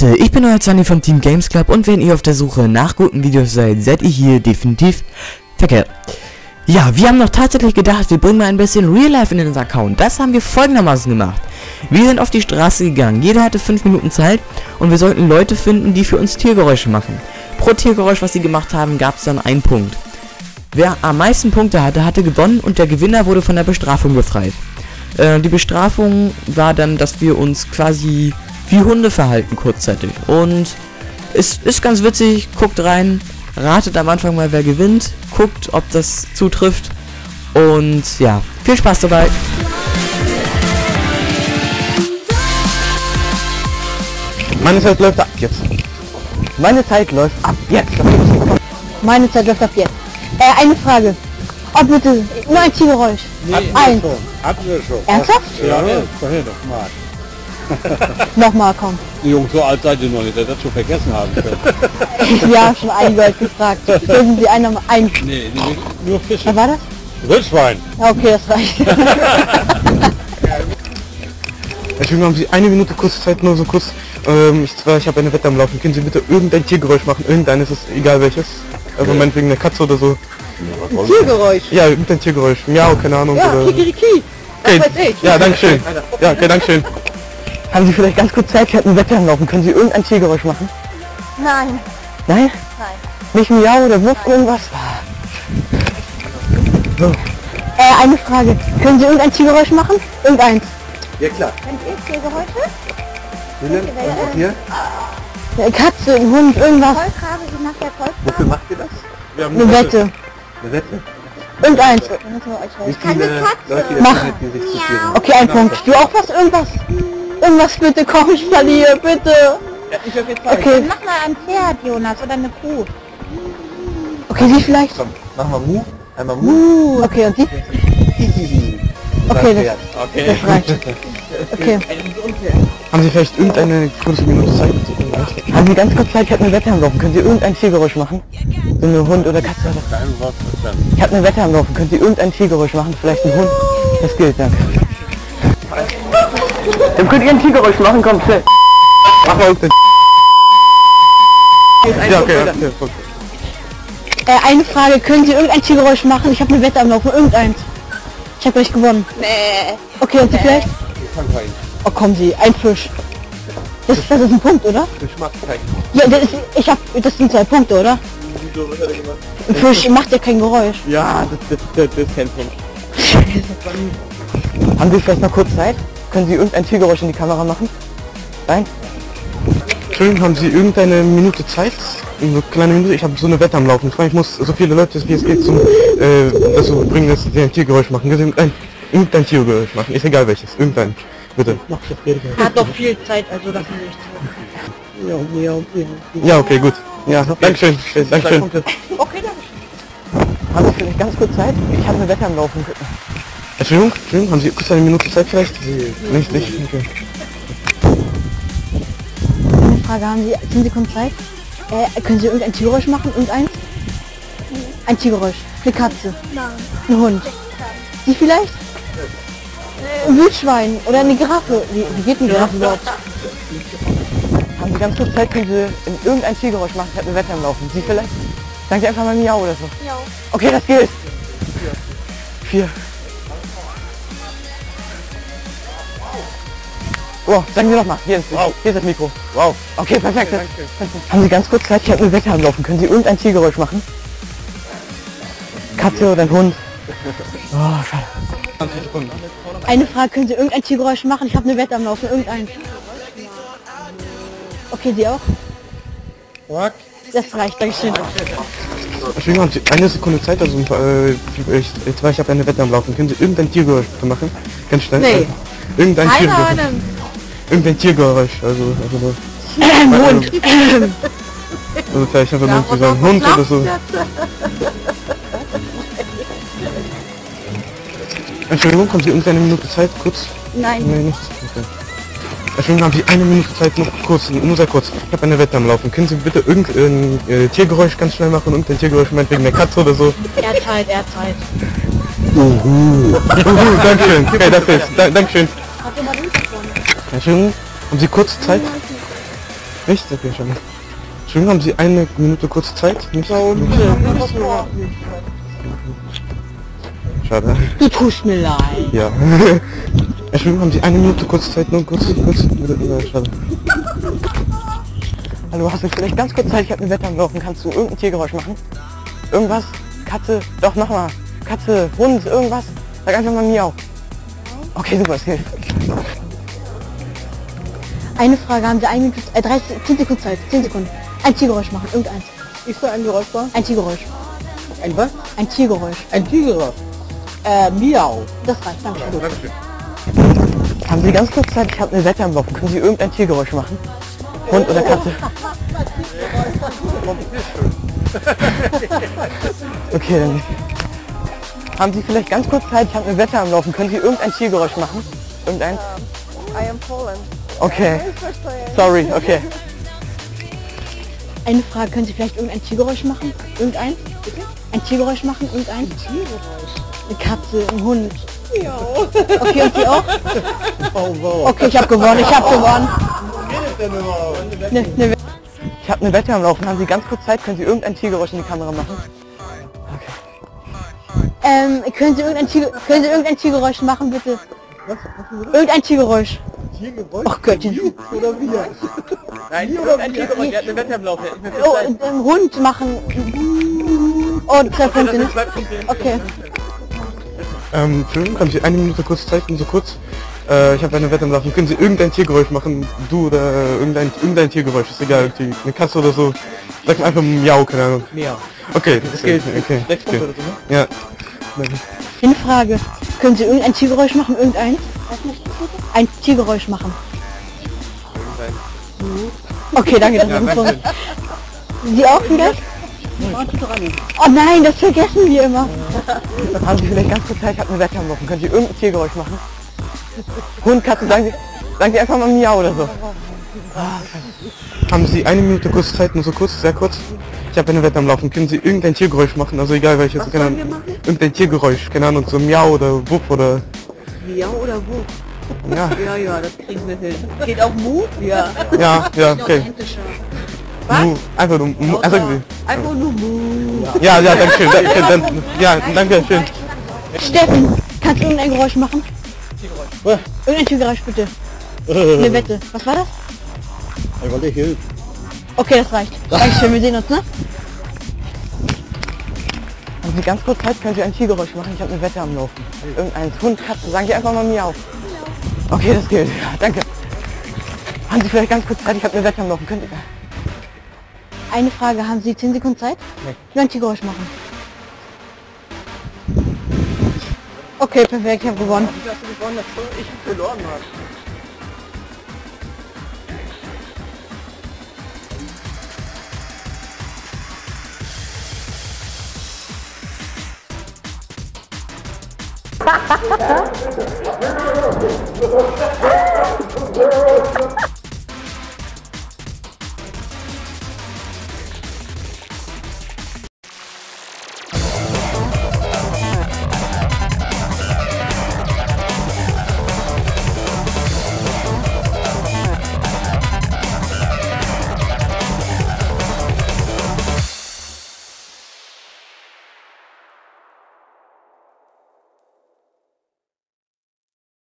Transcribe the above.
Leute, ich bin euer Sunny vom Team Games Club und wenn ihr auf der Suche nach guten Videos seid, seid ihr hier definitiv verkehrt. Ja, wir haben noch tatsächlich gedacht, wir bringen mal ein bisschen Real Life in den Account. Das haben wir folgendermaßen gemacht. Wir sind auf die Straße gegangen, jeder hatte 5 Minuten Zeit und wir sollten Leute finden, die für uns Tiergeräusche machen. Pro Tiergeräusch, was sie gemacht haben, gab es dann einen Punkt. Wer am meisten Punkte hatte, hatte gewonnen und der Gewinner wurde von der Bestrafung befreit. Die Bestrafung war dann, dass wir uns quasi wie Hunde verhalten kurzzeitig. Und es ist ganz witzig, guckt rein, ratet am Anfang mal, wer gewinnt, guckt, ob das zutrifft. Und ja, viel Spaß dabei. Meine Zeit läuft ab jetzt. Meine Zeit läuft ab jetzt. Meine Zeit läuft ab jetzt. Eine Frage. Ob bitte nur ein Tiergeräusch? Nee, Ein. hatten wir schon. Ernsthaft? Ja, vorher doch mal. Nochmal, komm. Die Jungs, so alt seid ihr noch nicht, dass ihr das schon vergessen haben könnt. Ja, schon einige Leute gefragt. Dürfen Sie einer ein... Nee, nur Fische. Was war das? Röstwein. Ja, okay, das reicht. Entschuldigung, haben Sie eine Minute kurz Zeit, nur so kurz. Ich habe eine Wette am Laufen. Können Sie bitte irgendein Tiergeräusch machen? Irgendeines ist egal welches. Also meinetwegen eine Katze oder so. Ein Tiergeräusch? Ja, irgendein Tiergeräusch. Miau, keine Ahnung. Ja, oder... Kikiriki. Das Okay. weiß ich. Ja, dankeschön. Ja, okay, dankeschön. Haben Sie vielleicht ganz kurz Zeit, ich habe eine Wette am Laufen. Können Sie irgendein Tiergeräusch machen? Nein. Nein? Nein. Nicht Miau oder Wuff, irgendwas? So. Eine Frage. Können Sie irgendein Tiergeräusch machen? Irgendeins. Ja klar. Kennt ihr Tiergeräusche? Hier? Eine Katze, ein Hund, irgendwas. Wofür macht ihr das? Wir haben Eine Wette. Eine Wette? Irgendeins. Wie viele Leute ihr Mach. findet, die sich zu tieren? Okay, ein Punkt. Du auch was? Irgendwas? Irgendwas bitte, komm, ich verliere, bitte. Ja, ich auf jeden Fall. Okay. Mach mal ein Pferd, Jonas, oder eine Kuh. Okay, Sie vielleicht? Komm, machen wir Mu. Einmal Mu. Okay, und Sie? Okay, das reicht. Okay. Haben Sie vielleicht irgendeine kurze Minute Zeit? Haben Sie ganz kurz Zeit? Ich habe eine Wette am Laufen. Können Sie irgendein Tiergeräusch machen? So eine Hund oder Katze? Kein Wort verstanden. Ich habe eine Wette am Laufen. Können Sie irgendein Tiergeräusch machen? Vielleicht ein Hund? Das gilt, danke. Dann könnt ihr ein Tiergeräusch machen, komm, schnell. Mach mal irgendein... Ja, okay, okay. Eine Frage, können Sie irgendein Tiergeräusch machen? Ich habe eine Wette am Laufen, irgendeins. Ich habe euch gewonnen. Nee. Okay, und Sie vielleicht? Oh, kommen Sie, ein Fisch. Das ist ein Punkt, oder? Ja, das sind 2 Punkte, oder? Ein Fisch macht ja kein Geräusch. Ja, das kennt man. Haben Sie vielleicht noch kurz Zeit? Können Sie irgendein Tiergeräusch in die Kamera machen? Nein? Entschuldigung, haben Sie irgendeine Minute Zeit? Eine kleine Minute? Ich habe so eine Wette am Laufen. Ich muss so viele Leute, wie es geht, zum dazu bringen, dass sie ein Tiergeräusch machen. Können Sie irgendein Tiergeräusch machen? Ist egal welches. Irgendein. Bitte. Hat doch viel Zeit, also das nicht. Ja, okay, gut. Ja, dankeschön. Dankeschön. Okay, danke. Haben Sie vielleicht ganz kurz Zeit? Ich habe eine Wette am Laufen. Entschuldigung, haben Sie kurz eine Minute Zeit vielleicht? Nicht. Okay. Eine Frage, haben Sie 10 Sekunden Zeit? Können Sie irgendein Tiergeräusch machen? Irgendeins? Ein Tiergeräusch. Eine Katze. Nein. Ein Hund. Sie vielleicht? Ein Wildschwein oder eine Giraffe. Wie geht denn Giraffe überhaupt? Haben Sie ganz kurz Zeit? Können Sie in irgendein Tiergeräusch machen? Ich habe eine Wette am Laufen. Sie vielleicht? Sagen Sie einfach mal Miau oder so. Ja. Okay, das gilt. 4. Oh, sagen Sie noch mal. Hier ist das Mikro. Wow. Okay, perfekt. Haben Sie ganz kurz Zeit? Ich habe eine Wette am Laufen. Können Sie irgendein Tiergeräusch machen? Katze oder ein Hund? Oh, schade. Eine Frage, können Sie irgendein Tiergeräusch machen? Ich habe eine Wette am Laufen. Irgendein. Okay, Sie auch? Das reicht, Dankeschön. Entschuldigung, haben Sie eine Sekunde Zeit? Also, ich habe eine Wette am Laufen. Können Sie irgendein Tiergeräusch machen? Ganz schnell. Nee. Irgendein Keine Tiergeräusch. Ahnung. Irgendein Tiergeräusch. Also Hund. also vielleicht einfach nur so ein Hund oder so. Entschuldigung, haben Sie irgendeine Minute Zeit? Kurz? Nein. Nee, nichts. Okay. Entschuldigung, haben Sie eine Minute Zeit? Noch kurz, nur sehr kurz. Ich habe eine Wette am Laufen. Können Sie bitte irgendein Tiergeräusch ganz schnell machen? Irgendein Tiergeräusch, meinetwegen eine Katze oder so? Erzeit. Dankeschön. Okay, das ist. Dankeschön. Habt ihr mal durchgewonnen? Entschuldigung, haben Sie kurz Zeit? Echt? Okay, schon. Entschuldigung, haben Sie eine Minute kurze Zeit? Nicht? Schade. Du tust mir leid. Ja. Entschuldigung, haben Sie eine Minute kurze Zeit? Nur kurz. Schade. Hallo, hast du vielleicht ganz kurz Zeit? Ich habe ein Wetter am Laufen. Kannst du irgendein Tiergeräusch machen? Irgendwas? Katze? Doch, nochmal. Katze, Hund, irgendwas? Sag einfach mal Miau. Okay, super, es hilft. Eine Frage, haben Sie 1 Minute, 10 Sekunden Zeit. 10 Sekunden. Ein Tiergeräusch machen, irgendeins. Ich soll ein Geräusch machen? Ein Tiergeräusch. Ein was? Ein Tiergeräusch. Ein Tiger. Miau. Das reicht, danke. Haben Sie ganz kurz Zeit? Ich habe eine Wette am Laufen. Können Sie irgendein Tiergeräusch machen? Hund oder Katze? Okay, dann. Haben Sie vielleicht ganz kurz Zeit? Ich habe eine Wette am Laufen. Können Sie irgendein Tiergeräusch machen? Irgendeins? I am Poland. Okay. Sorry, okay. Eine Frage, können Sie vielleicht irgendein Tiergeräusch machen? Irgendeins? Bitte? Ein Tiergeräusch machen? Irgendeins? Ein Tiergeräusch? Eine Katze, ein Hund. Ja. Okay, und Sie auch? Oh, Okay, ich habe gewonnen, ich habe gewonnen. Ich habe eine Wette am Laufen. Haben Sie ganz kurz Zeit? Können Sie irgendein Tiergeräusch in die Kamera machen? Können Sie irgendein Tiergeräusch machen, bitte? Irgendein Tiergeräusch. Tiergeräusch? Ach Göttchen. Oder wir? Nein, irgendein Tiergeräusch. Er hat eine Wette am Laufen. Oh, Hund machen. Oh, 2 Punkte, ne? Okay. Entschuldigung, haben Sie eine Minute kurz Zeit? Nur so kurz. Ich habe eine Wette am Laufen. Können Sie irgendein Tiergeräusch machen? Du oder irgendein Tiergeräusch. Ist egal. Eine Katze oder so. Sag mal einfach Miau, keine Ahnung. Miau. Okay, das gilt. Okay. 6 Punkte oder so, ne? Ja. Eine Frage. Können Sie irgendein Tiergeräusch machen? Irgendeins? Ein Tiergeräusch machen. Okay, danke. Das ist ein Punkt. Sie auch wieder? Oh nein, das vergessen wir immer. Haben Sie vielleicht ganz kurz Zeit? Ich habe eine Wette am Laufen. Können Sie irgendein Tiergeräusch machen? Hund, Katze, sagen Sie einfach mal Miau oder so. Haben Sie eine Minute kurz Zeit? Nur so kurz, sehr kurz. Ich habe eine Wette am Laufen. Können Sie irgendein Tiergeräusch machen? Also egal welches. Was sollen wir machen? Irgendein Tiergeräusch. Keine Ahnung, so Miau oder Wuff oder... Miau oder wo? Ja. Ja, das kriegen wir hin. Geht auch Mu? Ja. Ja, okay. Mu, einfach nur Mu. Also, Einfach nur Mu. ja, danke schön. Danke schön. Steffen, kannst du irgendein Geräusch machen? Irgendein Tiergeräusch, bitte. Eine Wette. Was war das? Ich wollte Hilfe. Okay, das reicht. Dankeschön, wir sehen uns, ne? Haben Sie ganz kurz Zeit? Können Sie ein Tiergeräusch machen? Ich habe eine Wette am Laufen. Irgendein Hund, Katze, sagen Sie einfach mal Miau. Okay, das gilt. Ja, danke. Haben Sie vielleicht ganz kurz Zeit? Ich habe eine Wette am Laufen. Können Sie... Eine Frage, haben Sie 10 Sekunden Zeit? Nee. Nur ein Tiergeräusch machen. Okay, perfekt, ich habe gewonnen. Ich habe gewonnen, dass ich verloren habe. Ha ha ha!